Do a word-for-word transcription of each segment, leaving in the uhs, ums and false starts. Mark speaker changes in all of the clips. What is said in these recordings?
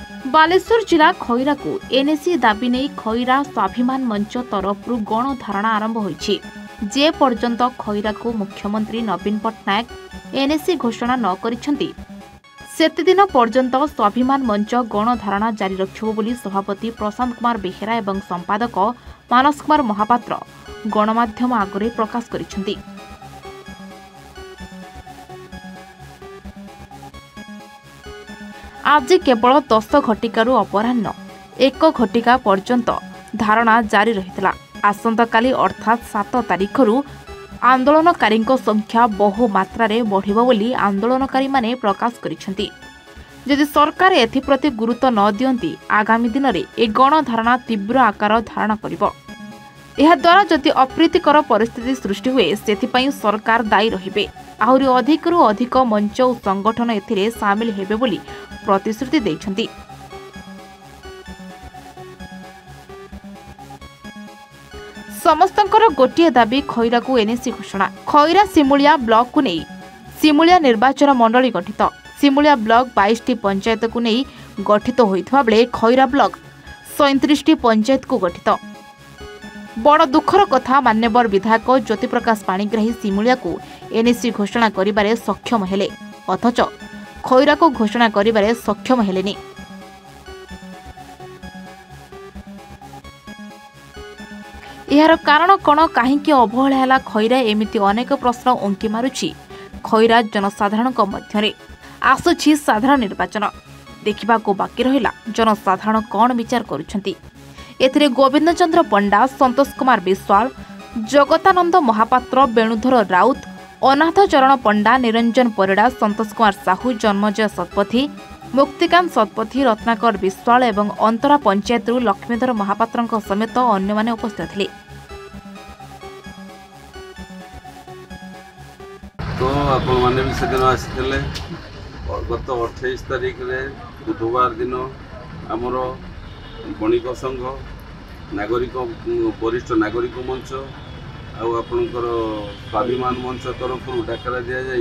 Speaker 1: बालेश्वर जिला खैरा को एनएसी दाबी नहीं खैरा स्वाभिमान मंच तरफ गणधारणा आरंभ होइछि। जे पर्यंत खैरा को मुख्यमंत्री नवीन पट्टनायक एनएसी घोषणा न करिसेंती सेते दिन पर्यंत स्वाभिमान मंच गणधारणा जारी रखिबो बोली सभापति प्रशांत कुमार बेहेरा एवं संपादक मानस कुमार महापात्र गणमाध्यम आगरे प्रकाश करिसेंती। आज केवल दस घटिकारु अपराह्न एक घटिका पर्यंत धारणा जारी रहितला। आसंताकाली अर्थात सात तारिखरु आंदोलनकारी संख्या बहु मात्रा बढ़िबो बोली आंदोलनकारी माने प्रकाश करिसेंती। यदि सरकार एथिप्रति गुरुत्व न दियंती आगामी दिन में ए गणधारणा तीव्र आकार धारण करिबो। एहा द्वारा जदि अप्रीतिकर परिस्थिति सृष्टि हुए सेथिपई सरकार दायी रहिबे। आहुरी अधिकरु अधिक मंच और संगठन एथिरे सामिल हेबे बोली प्रतिश्रुति दैछंती। समस्तंकर गोटिए दाबी खैरा को एनएसी घोषणा। खैरा सिमुलिया ब्लॉक को नहीं सिमुलिया निर्वाचन मंडली गठित। सिमुलिया ब्लॉक बाईस टी पंचायत को नहीं गठित होइथवा बेले खैरा ब्लॉक सैंतीस टी पंचायत को गठित। बड़ दुखर कथा मान्यवर विधायक ज्योति प्रकाश पाणिग्राही सिमुलिया को एनएसी घोषणा करिबारे सक्षम हेले अथच खैरा को घोषणा करिबारे सक्षम हेलेनी। यार कारण कौन कहीं अवहेला है खैरा एमती अनेक प्रश्न उंकी मारुछि। खैरा जनसाधारण मध्य आसुछि साधारण निर्वाचन देखा बाकी रहा जनसाधारण कौन विचार करुछंती। एथिरे गोविंद चंद्र पंडा, संतोष कुमार विश्वाल, जगतानंद महापात्र, वेणुधर राउत, अनाथ चरण पंडा, निरंजन परिड़ा, संतोष कुमार साहू, जन्मजय शतपथी, मुक्तिकांत शतपथी, रत्नाकर विश्वाल एवं अंतरा पंचायत लक्ष्मीधर महापात्र समेत अन्य माने उपस्थित थे।
Speaker 2: तो आपण माने भी सेदिन आसीथिले गत अट्ठाईस तारीख रे बुधवार दिन आमर बणिक संघ नागरिक वरिष्ठ नागरिक मंच आपणकर स्वाभिमान मंच तरफ डाकरा दि जाए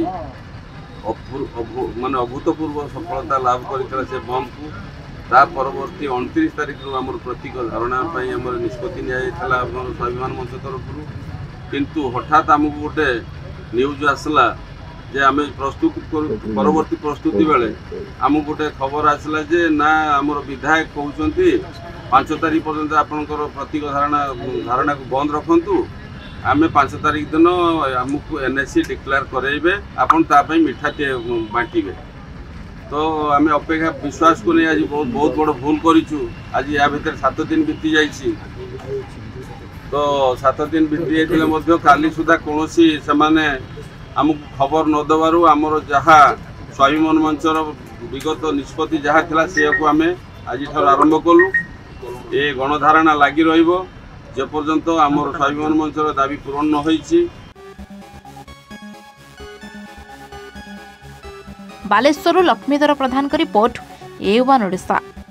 Speaker 2: माने अभूतपूर्व सफलता लाभ कर से बंद को ता परवर्ती उनतीस तारीख रु आमर प्रतीक धारणा आमर निष्पत्ति निया स्वाभिमान मंच तरफ किंतु हठात आमको गोटे न्यूज आसला जे आम प्रस्तुत परवर्ती प्रस्तुति बेले आमको गोटे खबर आसला जे ना आमर विधायक कहते पांच तारीख पर्यंत आपणकर प्रतीक धारणा धारणा को बंद रखु आम पांच तारीख दिन आमको एनएससी डिक्लेयर करेबे आपन तापई मिठा बांटे। तो आम अपेक्षा विश्वास को नहीं आज बहुत बहुत बड़ भूल करूँ। आज या भीतर सात दिन बीती जाइए तो सात दिन बीती जाते काली सुधा कौन से आमको खबर न दबारू आमर जहाँ स्वाभिमान मंचर विगत निष्पत्ति जहाँ थिला से को आम आज आरंभ कलु। ए गणधारणा लगी रहिबो जे पर्यंत आमर स्वाभिमान मंचर दाबी पूरण न होइछि।
Speaker 1: बालेश्वर लक्ष्मीधर प्रधान का रिपोर्ट ए वन ओडिशा।